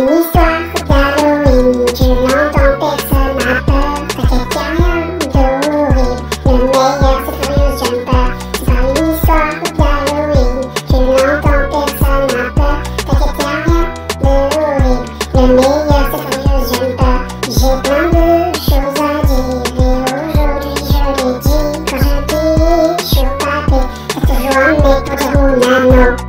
une histoire d'Halloween, tu l'entends, personne n'a peur, t'inquiète y'a rien d'horrible, le meilleur c'est Furious Jumper. C'est pas une histoire d'Halloween, tu l'entends, personne n'a peur, t'inquiète y'a rien d'horrible, le meilleur c'est Furious Jumper. J'ai plein de choses à dire et aujourd'hui je les dis, quand je dis chaud papé, c'est toujours un mec pour dire mon anneau.